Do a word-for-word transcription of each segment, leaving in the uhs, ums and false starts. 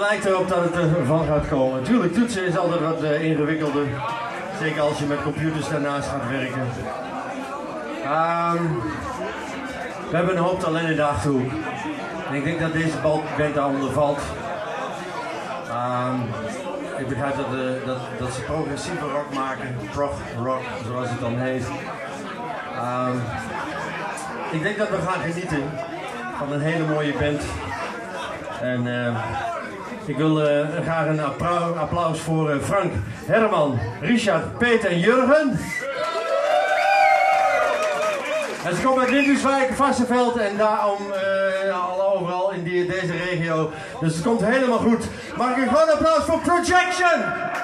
lijkt erop dat het ervan gaat komen. Natuurlijk, toetsen is altijd wat uh, ingewikkelder. Zeker als je met computers daarnaast gaat werken. Um, we hebben een hoop talent in de Achterhoek. En ik denk dat deze band daaronder valt. Um, ik begrijp dat, uh, dat, dat ze progressieve rock maken. Prog rock, zoals het dan heet. Um, ik denk dat we gaan genieten van een hele mooie band. En uh, ik wil uh, graag een applaus, applaus voor uh, Frank, Herman, Richard, Peter en Jurgen. En ze komen uit Linduswijk, Varsseveld en daarom uh, al overal in die, deze regio. Dus het komt helemaal goed. Mag ik een groot applaus voor Projection?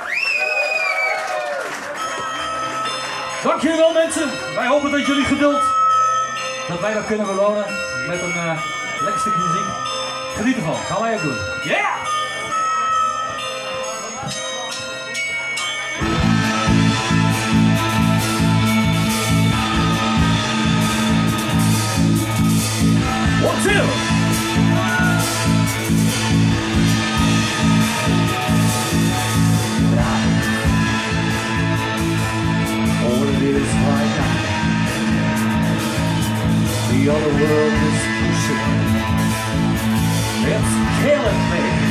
Dank jullie wel mensen. Wij hopen dat jullie geduld, dat wij dat kunnen belonen met een uh, lekker stukje muziek. Geniet ervan, gaan wij ook doen. Yeah! One, two! All it is right now, the other world is pushing. It's killing me.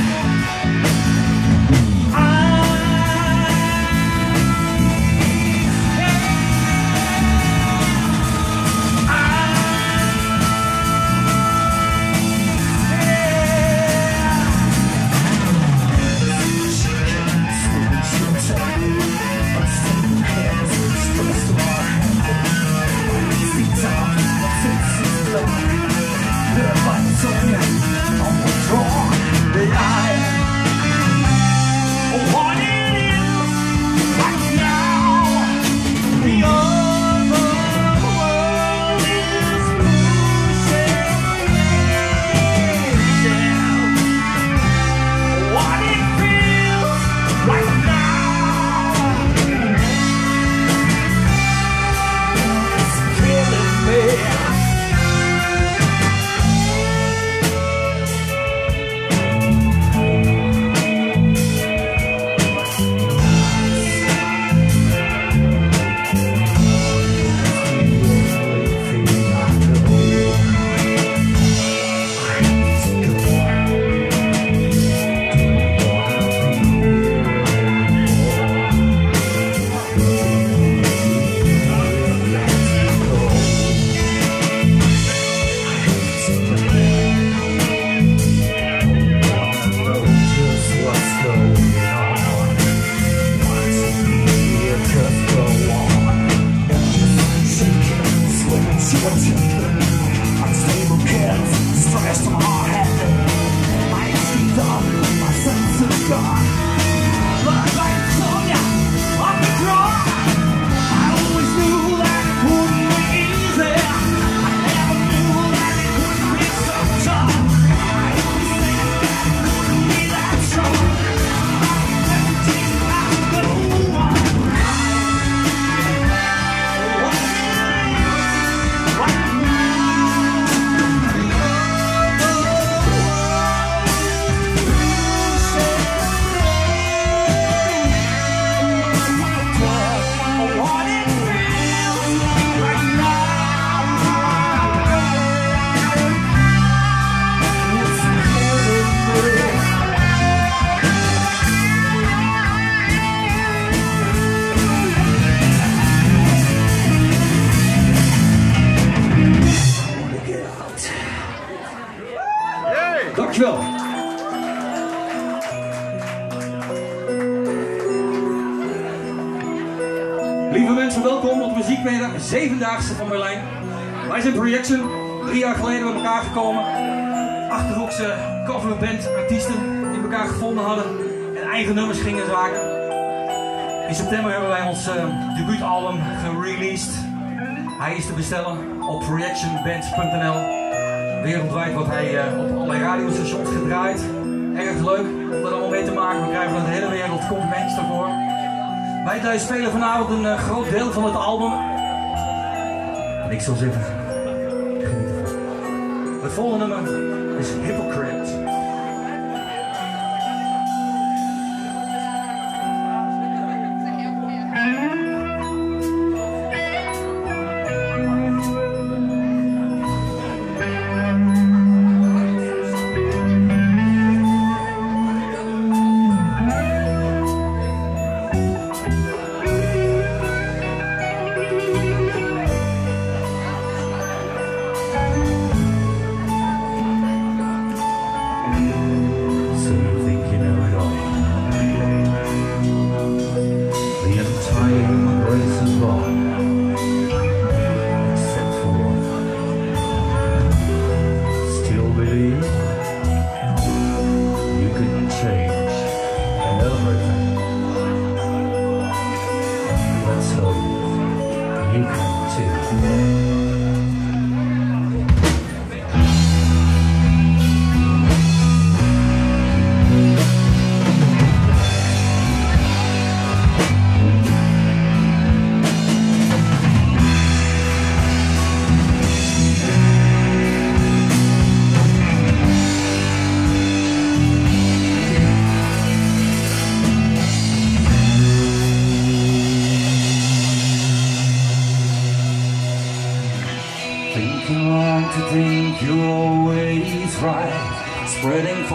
Dankjewel. Lieve mensen, welkom op de muziekmiddag, zevendaagse van Berlijn. Wij zijn Projection, drie jaar geleden bij elkaar gekomen. Achterhoekse coverband artiesten die elkaar gevonden hadden en eigen nummers gingen maken. In september hebben wij ons uh, debuutalbum gereleased. Hij is te bestellen op projection band punt n l. Wereldwijd wordt hij uh, op allerlei radiostations gedraaid. Erg leuk om er allemaal mee te maken. We krijgen van de hele wereld complimentjes daarvoor. Wij thuis spelen vanavond een uh, groot deel van het album. En ik zou zeggen, geniet ervan. Het volgende nummer is Hypocrite.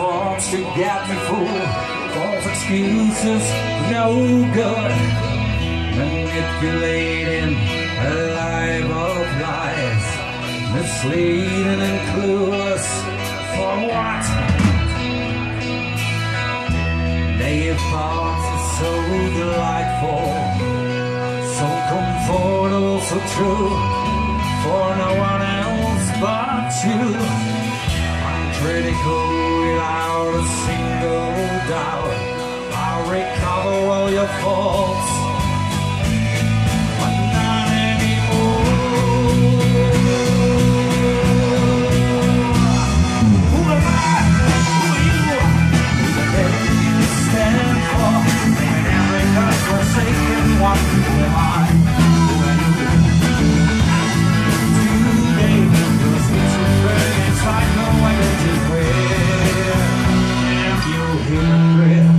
frauds to get me fooled. False excuses, no good. Manipulating a life of lies, misleading and clueless for what? Their thoughts are so delightful, so comfortable, so true, for no one else but you. Uncritical without a single doubt, I'll recover all your faults, but not anymore. Who am I? Who are you? Who you stand for? And every God-forsaken one, who am I? Who are you? Today, you're a schizophrenic inside, no identity where you hypocrite.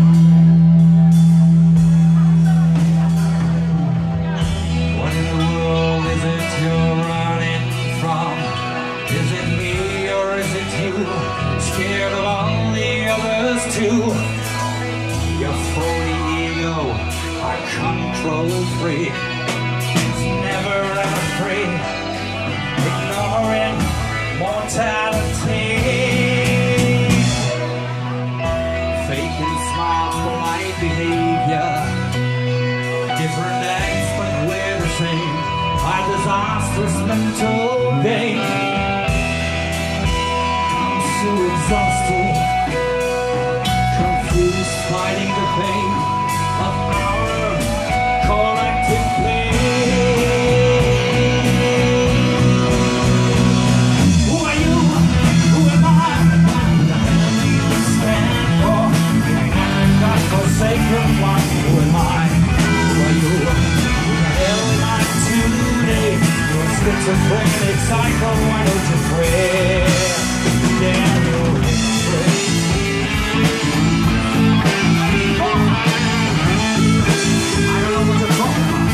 What in the world is it you're running from? Is it me or is it you? Scared of all the others too? Your phony ego, a control freak, is never ever free, ignoring mortality. Faking smiles, polite behavior, different acts but we're the same. A disastrous mental game. I'm so exhausted, confused, fighting the pain of our collective pain. Who are you? Who am I? The enemy you stand for, and God-forsaken one. Who am I? Who are you? Who the hell am I today? You're a schizophrenic psycho, why don't you pray? Damn you, pray. I don't know what you're talking about.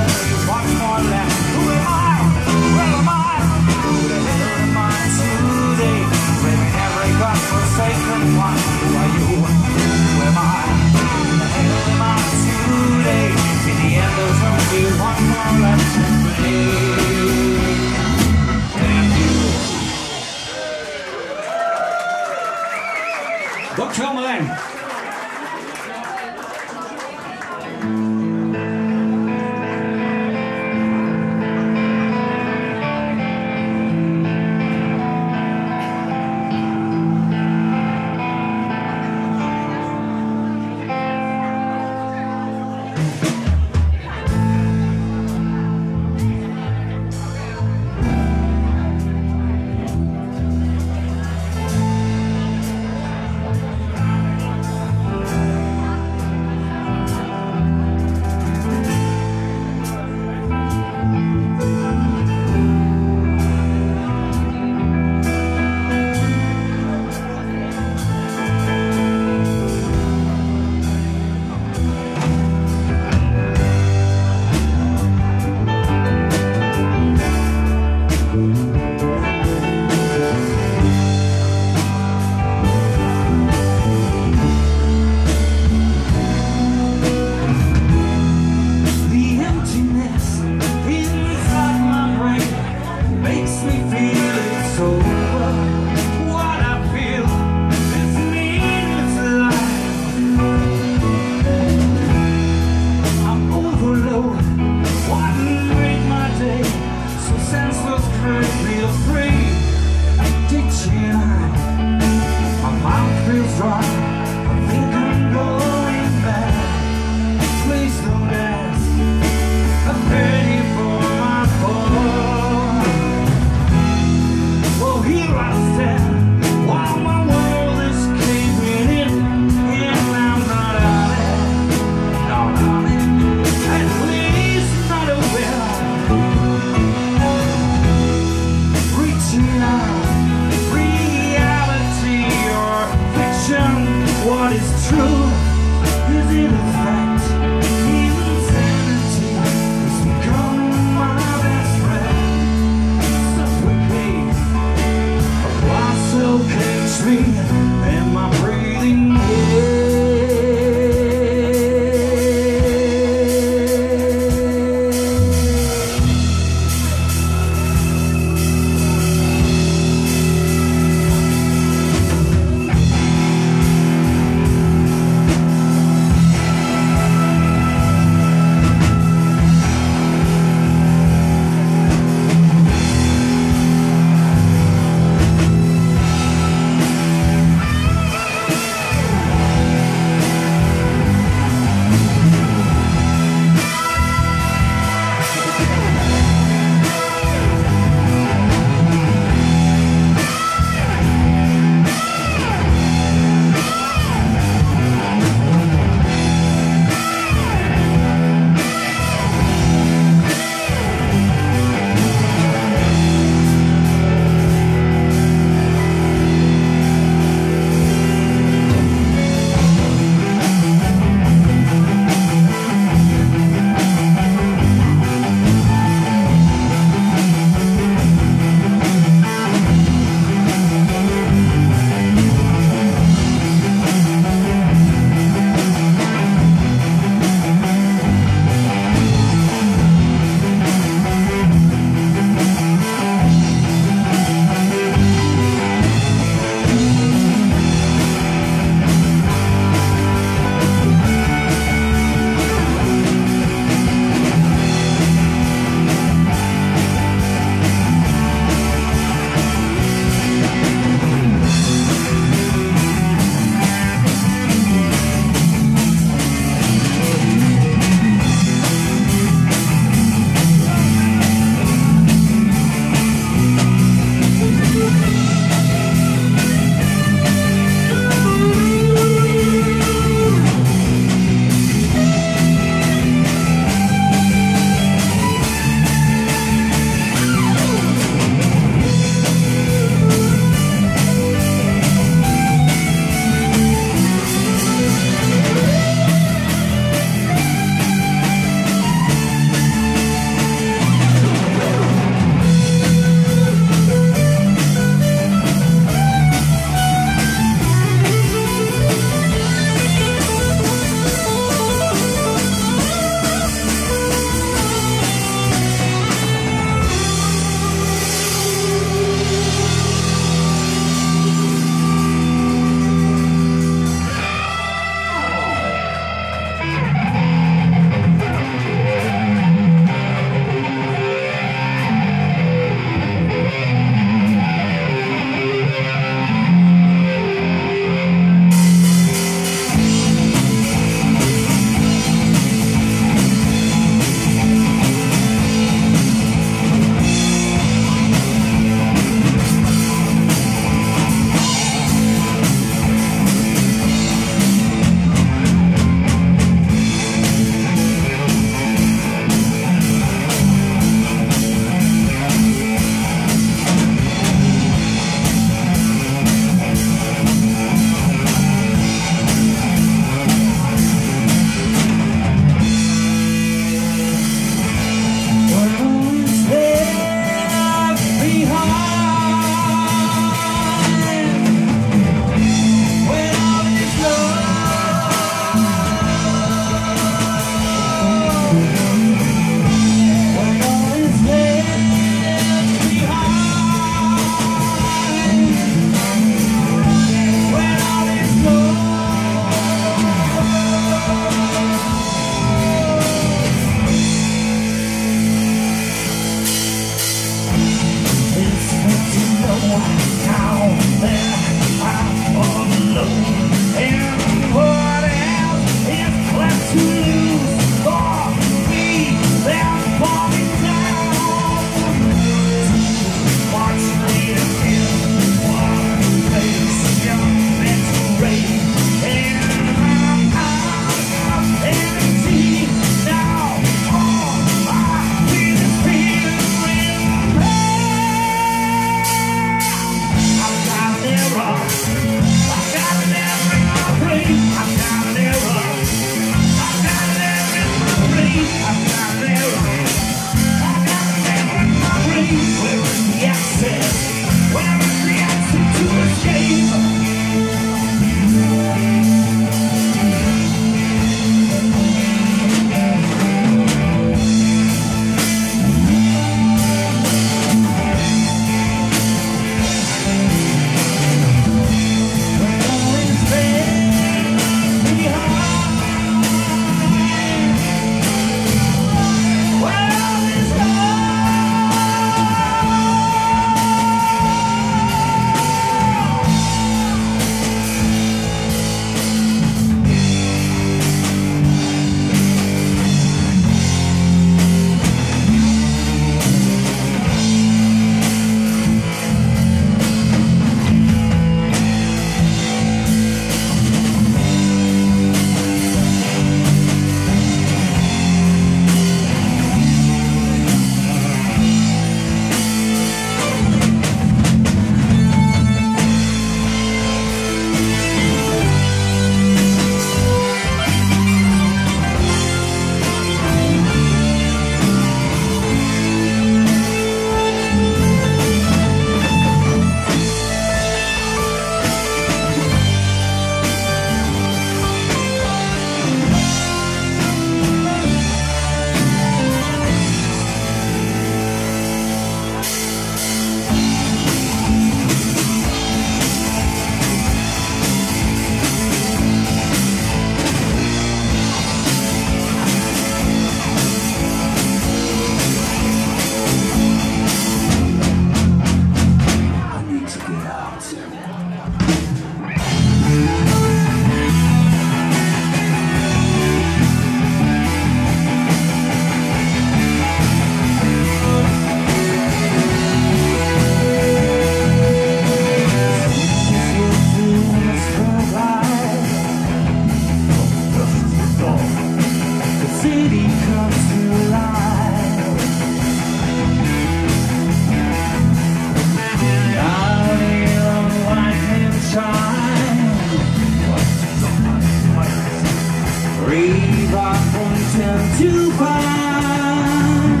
them to find.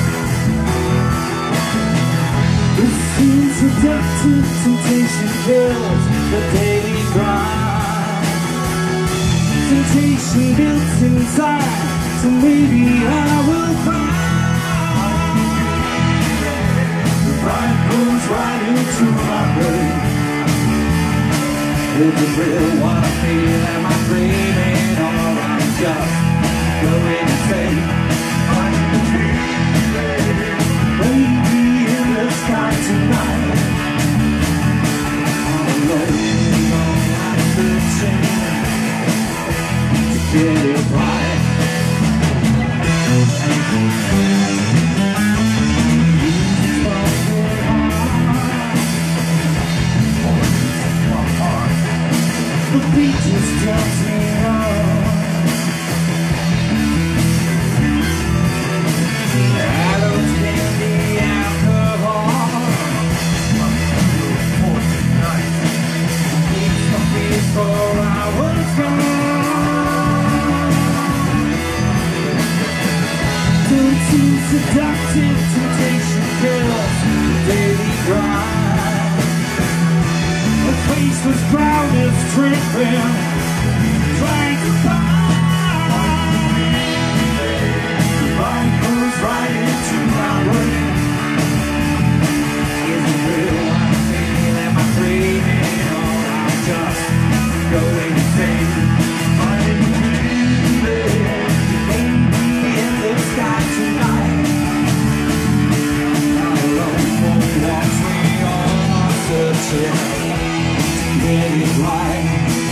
This seems seductive temptation kills the daily grind. Temptation built inside, so maybe I will find. The light goes right into my brain. Is it real what I feel? Am I dreaming or I'm just going insane? Maybe in the sky tonight, I'm alone, I'm searching to get it right. The beat just turns me on. I don't stand the alcohol. Keeps me before I was gone. Don't seem seductive, temptation kills the daily grind. The face was proud as tripping, trying to find. The light goes right into my brain. Is it real what I feel? Am I dreaming or I'm just going insane? Finding me, maybe in the sky tonight. Not alone for walks we all are searching. Get it right.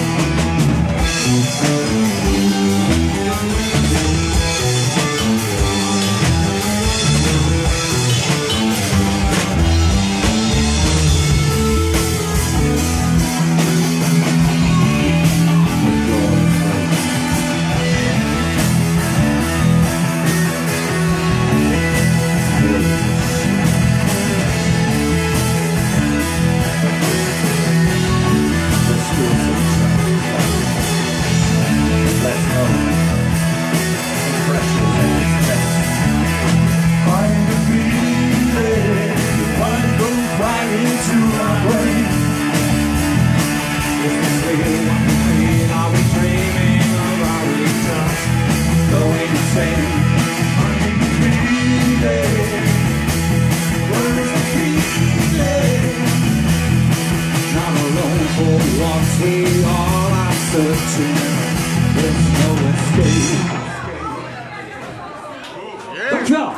Dankjewel.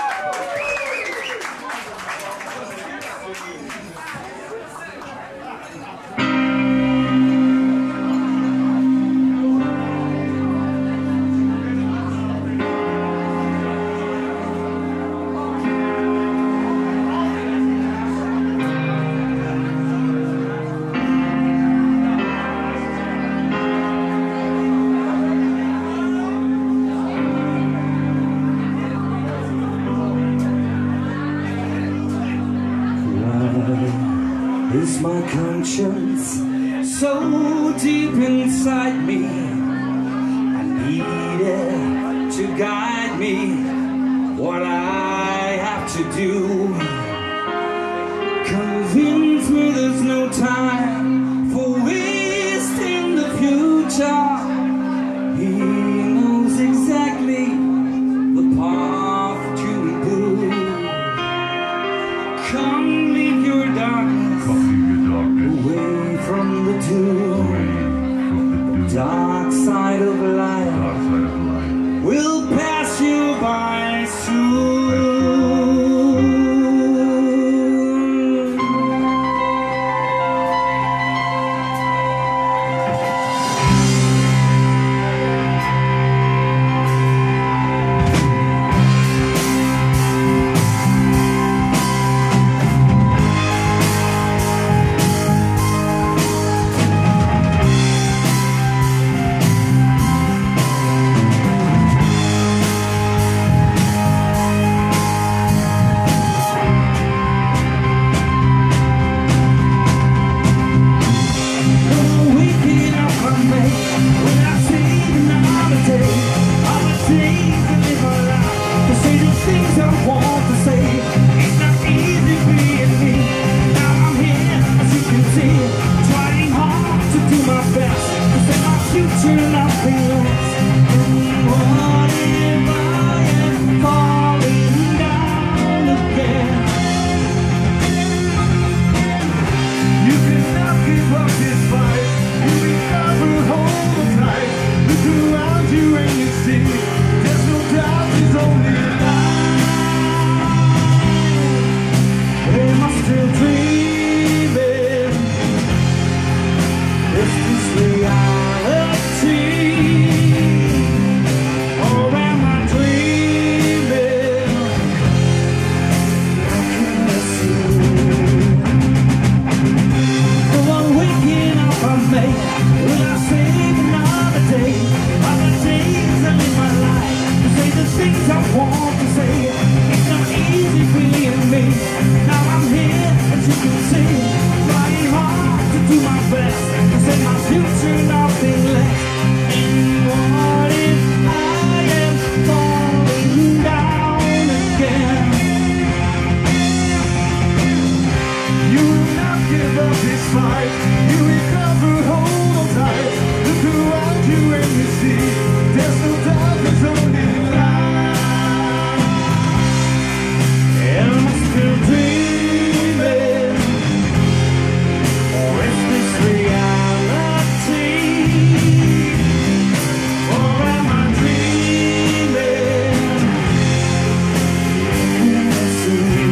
Is my conscience so deep inside me? I need it to guide me. What I have to do, convince me there's no time for wasting the future. He knows exactly the path to do. Come leave your darkness away from the doom. Dark side of life will pass you by soon. see. There's no doubt, there's only light. Am I still dreaming? Is this reality? Or am I dreaming? I can't see. The one waking up I made. Will I save another day? Other days I live my life to say the things I want to say. It's not easy being me. Now I'm here, as you can see, trying hard to do my best to say my future nothing less. And what if I am falling down again? You will not give up this fight. You recover, hold on tight. Look around you and you see there's no doubt, there's only light. Am I still dreaming? Or is this reality? Or am I dreaming? Can I see?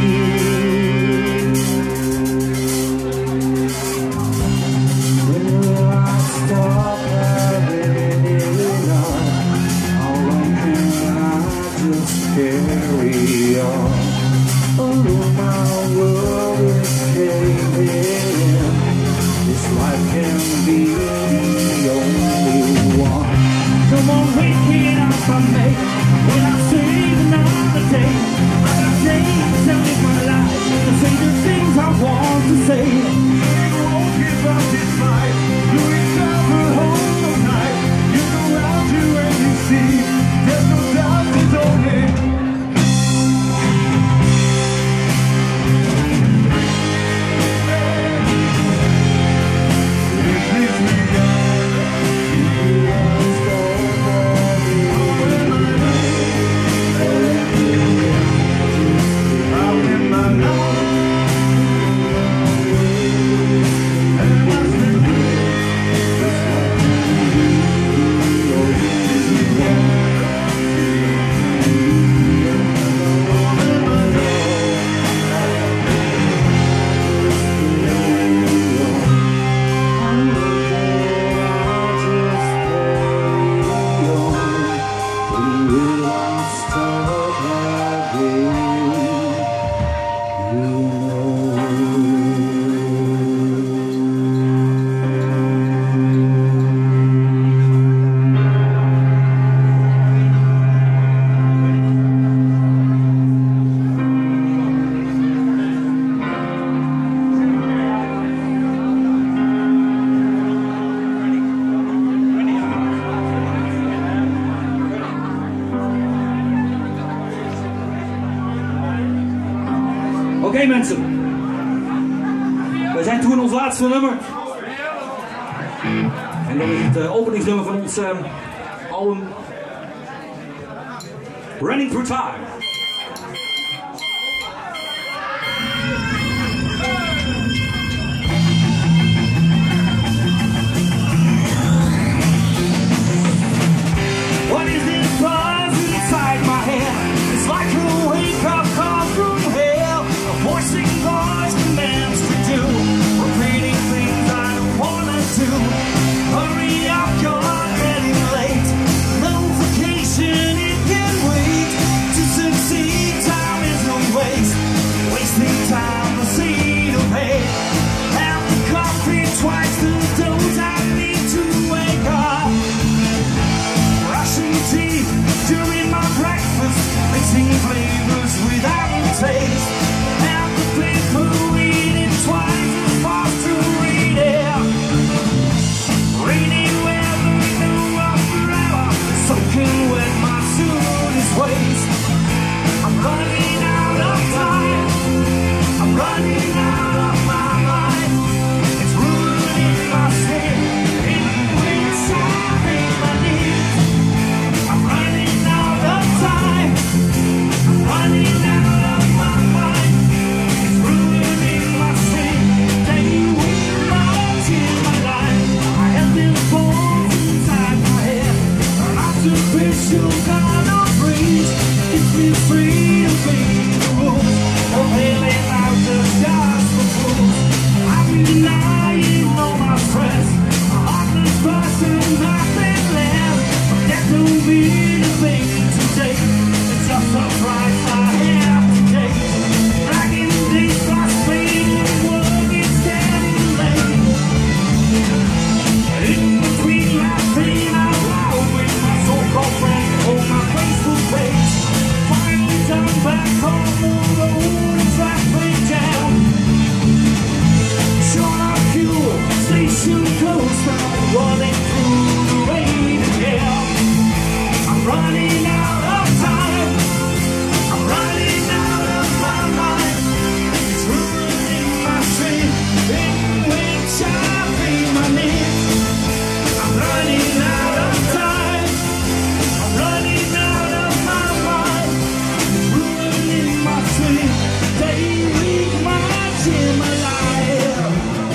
Will I stop having it on? How long can I just carry on? Oh, my world is caving in. This life can be the only one. Come on, waking up on me. When I save another day, I got days to live my life to say the things I want to say. You won't give up this fight. You recover, hold on tight. You go out you and you see. There's no doubt, there's only. Oké okay, mensen, we zijn toe in ons laatste nummer. En dat is het uh, openingsnummer van ons uh, album Running Through Time. What is this buzz inside my head? It's like a wake-up call from hell. A voicing voice commands to do, repeating things I don't wanna do. Hurry up, you're getting late. No vacation, it can wait. To artificial kind of breeze keeps me free to be the rules. Oh, bailing out the stars for fools. I've been denying all my stress. My heart is busting, nothing left. But that don't mean a thing today. It's just a price I have to take. Back in the days, lost pain, work is getting late. In between laughing out loud with my so-called friend on my Facebook page. Finally done back on the road and traffic jam. Short of fuel, station closed, I'm running through the rain again. I'm running out of time. I'm running out of my mind. It's ruining my street in which I pay my needs. I'm running out of time. I'm running out of my mind. It's ruining my street. Day, week, month in my life.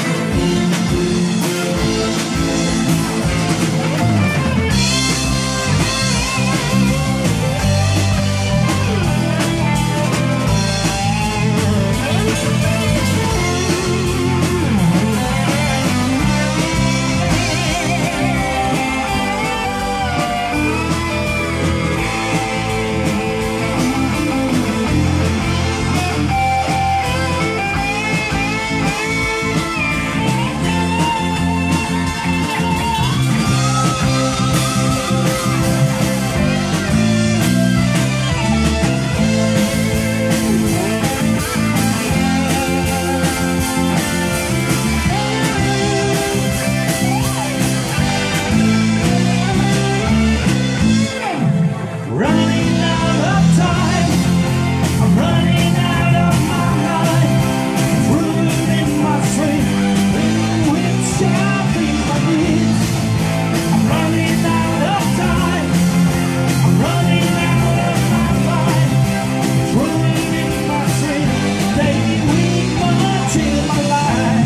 Running out of time. I'm running out of my mind. It's ruining my street in which I pay my needs. I'm running out of time. I'm running out of my mind. It's ruining my street. Day, week, month in my life.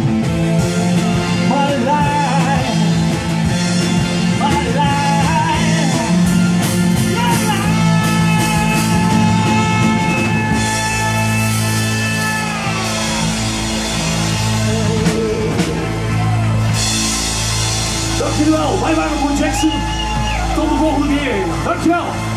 My life. My life. Dankjewel, wij waren Ron Jackson. Tot de volgende keer. Dankjewel.